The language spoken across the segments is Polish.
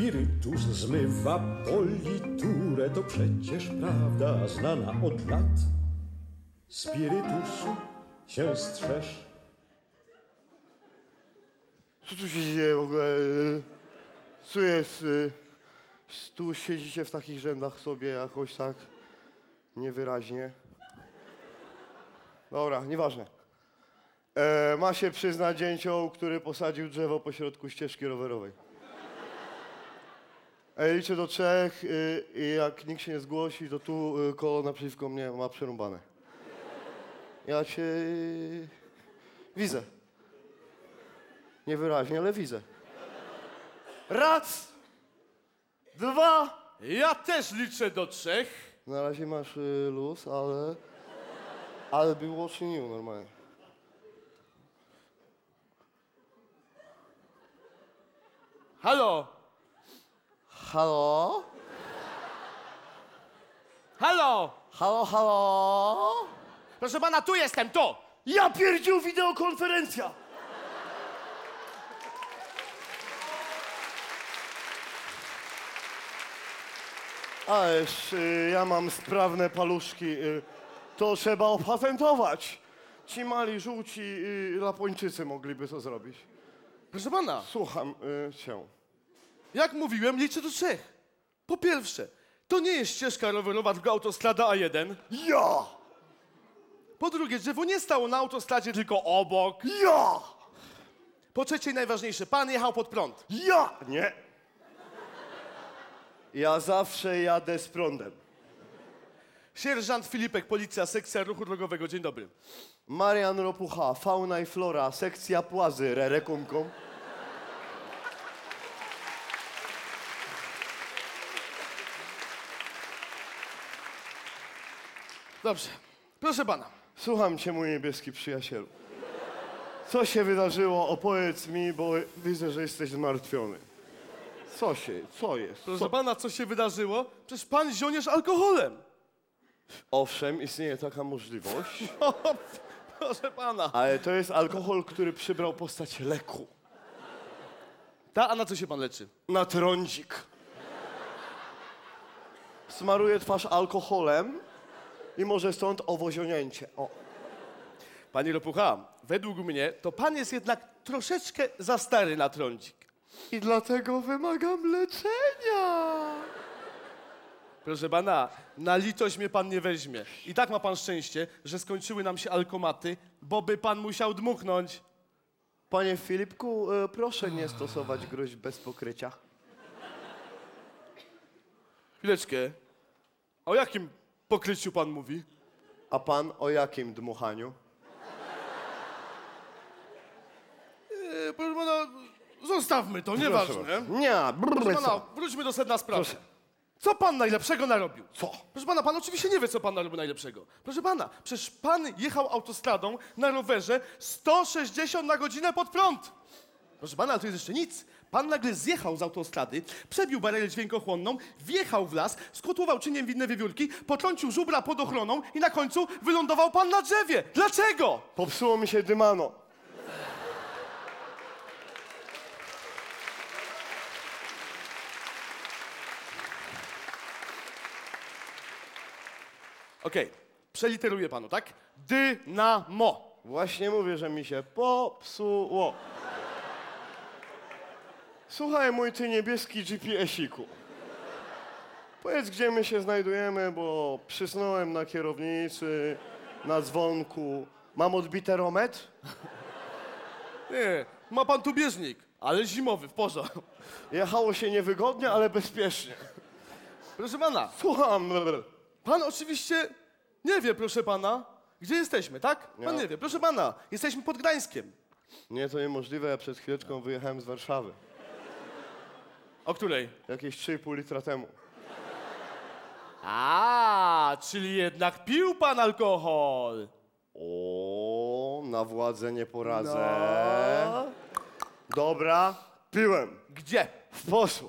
Spirytus zmywa politurę, to przecież prawda znana od lat. Spirytusu się strzeż. Co tu się dzieje w ogóle? Co jest? Tu siedzicie w takich rzędach sobie jakoś tak niewyraźnie. Dobra, nieważne. Ma się przyznać dzięcioł, który posadził drzewo pośrodku ścieżki rowerowej. Liczę do 3 i jak nikt się nie zgłosi, to tu koło naprzeciwko mnie ma przerąbane. Ja cię widzę. Niewyraźnie, ale widzę. Raz, 2. Ja też liczę do 3. Na razie masz luz, ale było czynił normalnie. Halo? Halo? Halo? Halo, halo? Proszę pana, tu jestem, tu! Ja pierdził wideokonferencja! Ależ ja mam sprawne paluszki. To trzeba opatentować. Ci mali, żółci Lapończycy mogliby to zrobić. Proszę pana, Słucham cię. jak mówiłem, liczę do 3. Po pierwsze, to nie jest ścieżka rowerowa, tylko autostrada A1. Ja! Po drugie, drzewo nie stało na autostradzie, tylko obok. Ja! Po trzecie, najważniejsze, pan jechał pod prąd. Ja! Nie. Ja zawsze jadę z prądem. Sierżant Filipek, policja, sekcja ruchu drogowego. Dzień dobry. Marian Ropucha, fauna i flora, sekcja płazy, rerekumką. Dobrze. Proszę pana. Słucham cię, mój niebieski przyjacielu. Co się wydarzyło? Opowiedz mi, bo widzę, że jesteś zmartwiony. Co jest? Proszę pana, co się wydarzyło? Przecież pan zionierz alkoholem. Owszem, istnieje taka możliwość, O, proszę pana. ale to jest alkohol, który przybrał postać leku. A na co się pan leczy? Na trądzik. Smaruje twarz alkoholem i może stąd owozionięcie. O. Panie Ropucha, według mnie to pan jest jednak troszeczkę za stary na trądzik. I dlatego wymagam leczenia. Proszę pana, na litość mnie pan nie weźmie. I tak ma pan szczęście, że skończyły nam się alkomaty, bo by pan musiał dmuchnąć. Panie Filipku, proszę nie stosować groźb bez pokrycia. Chwileczkę. O jakim pokryciu pan mówi? A pan o jakim dmuchaniu? Proszę pana, zostawmy to, nieważne. Nie, Proszę pana, wróćmy do sedna sprawy. Proszę. Co pan najlepszego narobił? Co? Proszę pana, pan oczywiście nie wie, co pan narobił najlepszego. Proszę pana, przecież pan jechał autostradą na rowerze 160 na godzinę pod prąd. Proszę pana, ale to jest jeszcze nic. Pan nagle zjechał z autostrady, przebił barierę dźwiękochłonną, wjechał w las, skotłował czyniem winne wiewiórki, potrącił żubra pod ochroną i na końcu wylądował pan na drzewie. Dlaczego? Popsuło mi się dymano. Okej, przeliteruję panu, tak? Dynamo. Właśnie mówię, że mi się popsuło. Słuchaj, mój ty niebieski GPS-iku. Powiedz, gdzie my się znajdujemy, bo przysnąłem na kierownicy, na dzwonku. Mam odbiterometr? Nie, ma pan tu bieżnik, ale zimowy, w porządku. Jechało się niewygodnie, ale bezpiecznie. Proszę pana, Słucham. pan oczywiście nie wie, proszę pana, gdzie jesteśmy, tak? Pan Nie. nie wie. Proszę pana, jesteśmy pod Gdańskiem. Nie, to niemożliwe, ja przed chwileczką wyjechałem z Warszawy. O której? Jakieś 3,5 litra temu. Czyli jednak pił pan alkohol. O, na władzę nie poradzę. No. Dobra, piłem. Gdzie? W posłu.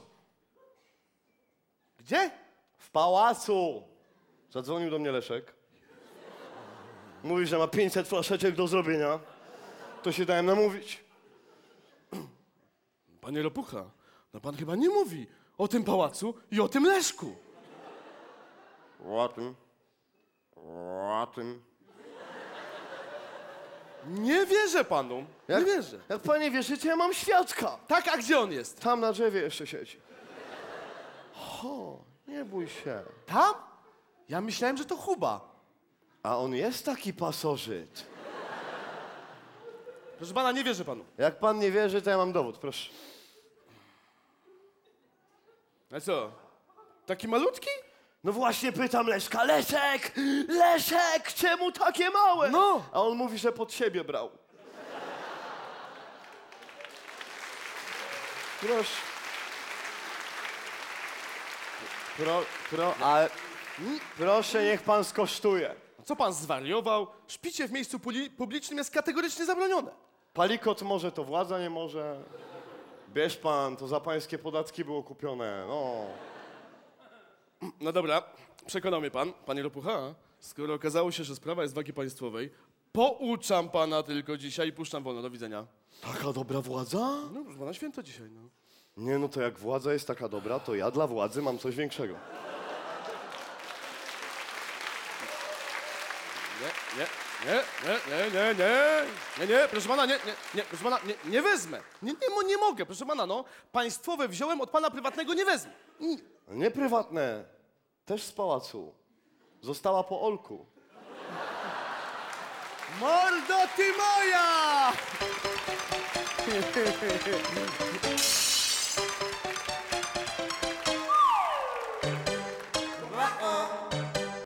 Gdzie? W pałacu. Zadzwonił do mnie Leszek. Mówi, że ma 500 flaszeczek do zrobienia. To się dałem namówić. Panie Ropucha, no pan chyba nie mówi o tym pałacu i o tym Leszku. O tym. Nie wierzę panu. Nie wierzę. Jak panie wierzycie, ja mam świadka. Tak, a gdzie on jest? Tam na drzewie jeszcze siedzi. Nie bój się. Tam? Ja myślałem, że to Chuba. A on jest taki pasożyt. Proszę pana, nie wierzę panu. Jak pan nie wierzy, to ja mam dowód, proszę. A co? Taki malutki? No właśnie pytam Leszka, Leszek! Leszek, czemu takie małe? No. A on mówi, że pod siebie brał. Proszę. Proszę, niech pan skosztuje. Co pan zwariował? Szpicie w miejscu publicznym jest kategorycznie zabronione. Palikot może, to władza nie może. Bierz pan, to za pańskie podatki było kupione, no. No dobra, przekonał mnie pan, panie Ropucha. Skoro okazało się, że sprawa jest wagi państwowej, pouczam pana tylko dzisiaj i puszczam wolno. Do widzenia. Taka dobra władza? No, proszę pana, święto dzisiaj, no. Nie, no to jak władza jest taka dobra, to ja dla władzy mam coś większego. Nie, proszę pana, nie, proszę pana, nie wezmę. Nie mogę, proszę pana, no. Państwowe wziąłem, od pana prywatnego nie wezmę. Nie prywatne, też z pałacu. Została po Olku. Mordo ty moja!